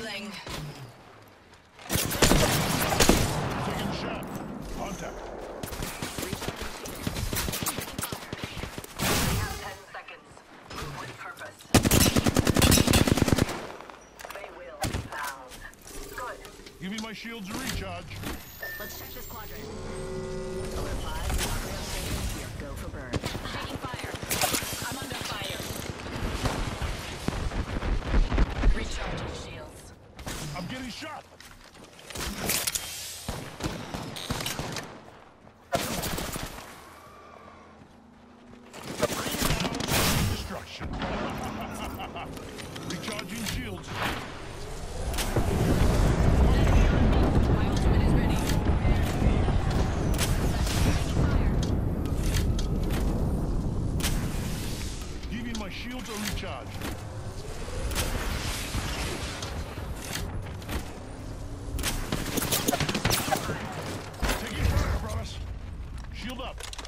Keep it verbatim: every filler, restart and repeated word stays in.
Healing. Taking a shot. Contact. We have ten seconds. Move with purpose. They will be found. Good. Give me my shields to recharge. Let's check this quadrant. Alert five, Gabriel station here. Go for burn. Taking fire. I'm under fire. Recharging shields. I'm getting shot. Destruction. Recharging shields. My ultimate is ready. Giving my shields a recharge. Taking fire, brothers. Shield up.